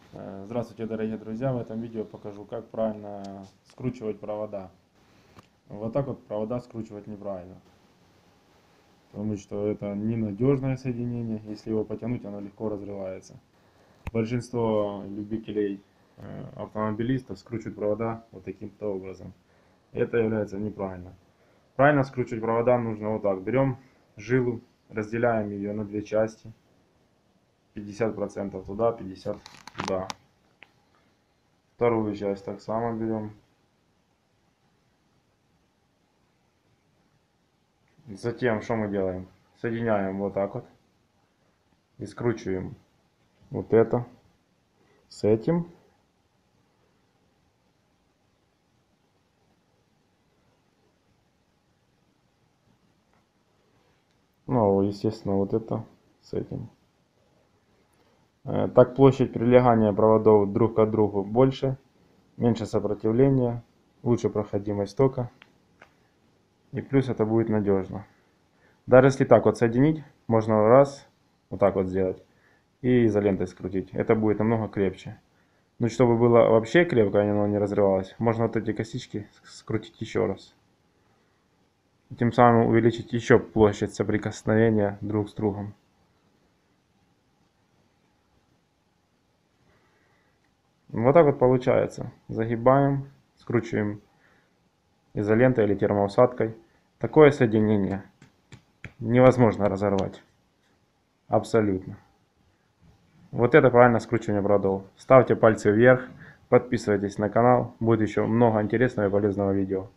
Здравствуйте, дорогие друзья! В этом видео покажу, как правильно скручивать провода. Вот так вот провода скручивать неправильно, потому что это ненадежное соединение. Если его потянуть, оно легко разрывается. Большинство любителей автомобилистов скручивают провода вот таким-то образом. Это является неправильно. Правильно скручивать провода нужно вот так. Берем жилу, разделяем ее на две части. 50% туда, 50% туда. Вторую часть так само берем. Затем, что мы делаем? Соединяем вот так вот. И скручиваем вот это с этим. Ну, естественно, вот это с этим. Так площадь прилегания проводов друг к другу больше. Меньше сопротивления. Лучше проходимость тока. И плюс это будет надежно. Даже если так вот соединить, можно раз, вот так вот сделать. И изолентой скрутить. Это будет намного крепче. Ну, чтобы было вообще крепко, и оно не разрывалось, можно вот эти косички скрутить еще раз. Тем самым увеличить еще площадь соприкосновения друг с другом. Вот так вот получается. Загибаем, скручиваем изолентой или термоусадкой. Такое соединение невозможно разорвать. Абсолютно. Вот это правильное скручивание проводов. Ставьте пальцы вверх, подписывайтесь на канал. Будет еще много интересного и полезного видео.